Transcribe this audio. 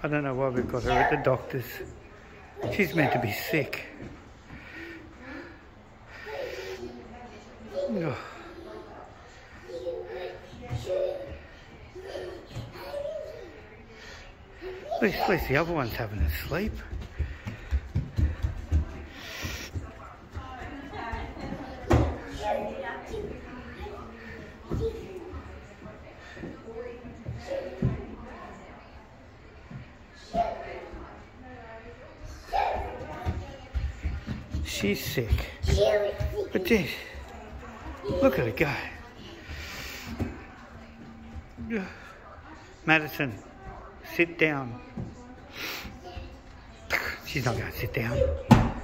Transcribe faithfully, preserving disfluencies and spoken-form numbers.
I don't know why we've got her at the doctor's. She's meant to be sick. Oh. At least, at least the other one's having a sleep. She's sick. But this, look at her go. Madison, sit down. She's not going to sit down.